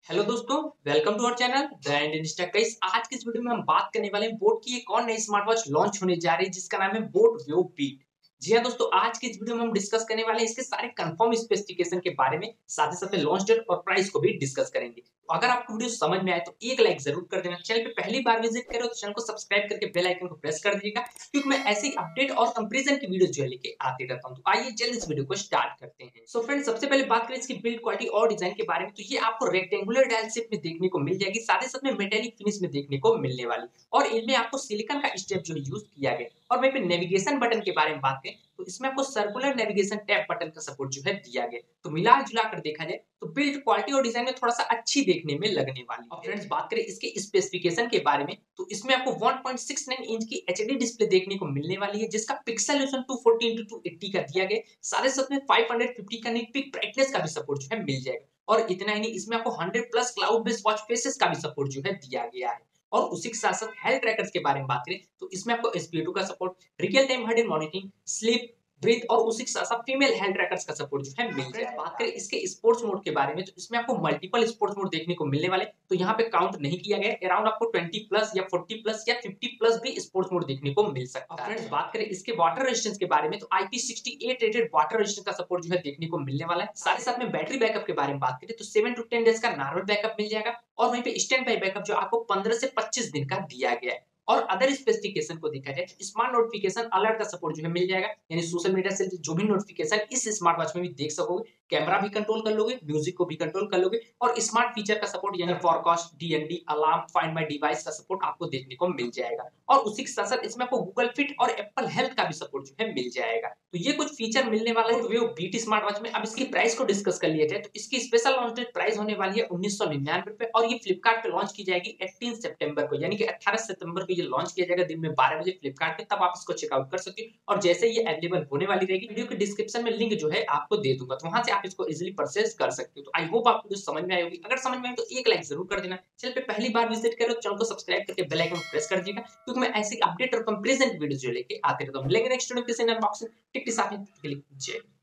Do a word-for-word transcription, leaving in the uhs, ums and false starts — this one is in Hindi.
हेलो दोस्तों, welcome to our channel brand Insta. Guys, आज की इस वीडियो में हम बात करने वाले हैं बोट की एक और नई स्मार्ट वॉच लॉन्च होने जा रही है जिसका नाम है बोट वेव बीट। जी हां दोस्तों, आज की इस वीडियो में हम डिस्कस करने वाले हैं इसके सारे कंफर्म स्पेसिफिकेशन के बारे में, साथ ही साथ लॉन्च डेट और प्राइस को भी डिस्कस करेंगे। तो अगर आपको वीडियो समझ में आए तो एक लाइक जरूर कर देना। चैनल पे पहली बार विजिट करो तो चैनल को सब्सक्राइब करके बेल आइकन को प्रेस कर दीजिएगा, क्योंकि मैं ऐसे ही अपडेट और कंपैरिजन की वीडियो जो है लेके आते रहता हूं। तो आइए जल्दी इस वीडियो को स्टार्ट करते हैं। सो फ्रेंड्स, सबसे पहले बात करें इसकी बिल्ड क्वालिटी और डिजाइन के बारे में, तो ये आपको रेक्टेंगुलर डायल शेप में देखने को मिल जाएगी, साथ ही साथ में मेटेलिक फिनिश में देखने को मिलने वाली, और इनमें आपको सिलिकॉन का स्टेप जो यूज किया गया। और वहीं पे नेविगेशन बटन के बारे में बात करें तो इसमें आपको सर्कुलर नेविगेशन टैब बटन का सपोर्ट जो है दिया गया। तो मिला जुला कर देखा जाए तो बिल्ड क्वालिटी और डिजाइन में थोड़ा सा अच्छी देखने में लगने वाली। और फ्रेंड्स, बात करें इसके स्पेसिफिकेशन के बारे में तो इसमें आपको one point six nine inch की एचडी डिस्प्ले देखने को मिलने वाली है, जिसका pixel resolution two forty into two eighty का दिया गया। साथ ही साथ में फाइव हंड्रेड फिफ्टी का पिक ब्राइटनेस का भी सपोर्ट जो है मिल जाएगा। और इतना ही नहीं, इसमें आपको hundred plus cloud based watch faces का भी सपोर्ट जो है दिया गया है। और उसी के साथ साथ हेल्थ ट्रैकर्स के बारे में बात करें तो इसमें आपको एस पी ओ टू का support, real time heart monitoring, sleep, breath और उसी के साथ साथ फीमेल हेल्थ ट्रैकर्स का सपोर्ट जो है मिल जाएगा। बात करें इसके स्पोर्ट्स मोड के बारे में तो इसमें आपको मल्टीपल स्पोर्ट्स मोड देखने को मिलने वाले, तो यहाँ पे काउंट नहीं किया गया। अराउंड आपको ट्वेंटी प्लस या फोर्टी प्लस या फिफ्टी प्लस भी स्पोर्ट्स मोड देखने को मिल सकता है। फ्रेंड्स, बात करें इसके वाटर रेजिस्टेंस के बारे में तो I P sixty eight rated water resistance का सपोर्ट जो है देखने को मिलने वाला है। साथ ही साथ में बैटरी बैकअप के बारे में बात करें तो सेवन टू टेन डेज का नॉर्मल बैकअप मिल जाएगा, और वहीं पे स्टैंड बाय बैकअप जो आपको पंद्रह से पच्चीस दिन का दिया गया है। और अदर स्पेसिफिकेशन को देखा जाए तो स्मार्ट नोटिफिकेशन अलर्ट का सपोर्ट जो है मिल जाएगा, यानी सोशल मीडिया से जो भी नोटिफिकेशन इस स्मार्ट वॉच में भी देख सकोगे। कैमरा भी कंट्रोल कर लोगे, म्यूजिक को भी कंट्रोल कर लोगे, और स्मार्ट फीचर का सपोर्ट यानी forecast, D N D, alarm, find my device का सपोर्ट आपको देखने को मिल जाएगा। और उसी के साथ साथ इसमें आपको गूगल फिट और एप्पल हेल्थ का भी सपोर्ट जो है मिल जाएगा। तो ये कुछ फीचर मिलने वाला है वेव बीट स्मार्ट वॉच में। अब इसकी प्राइस को डिस्कस कर लिया जाए तो इसकी स्पेशल लॉन्च डेट प्राइस होने वाली है उन्नीस सौ निन्यानवे रुपए, और ये फ्लिपकार्ट पे लॉन्च की जाएगी अठारह सितंबर को, यानी कि अठारह सितंबर को ये लॉन्च किया जाएगा दिन में बारह बजे फ्लिपकार्ट पे। तब आप इसको चेकआउट कर सकते हो, और जैसे ये अवेलेबल होने वाली रहेगी वीडियो के डिस्क्रिप्शन में लिंक जो है आपको दे दूंगा, तो वहां से आप इसको इजीली परचेज कर सकते हो। तो आई होप आपको जो समझ में आई होगी। अगर समझ में आई तो एक लाइक जरूर कर देना। चैनल पे पहली बार विजिट करो तो चैनल को सब्सक्राइब करके बेल आइकन प्रेस कर दीजिएगा, क्योंकि मैं ऐसे अपडेट और कंपैरिजन वीडियोस जो लेके आते रहता हूं। मिलेंगे नेक्स्ट वीडियो किसी नए अनबॉक्सिंग टिप के साथ में। जय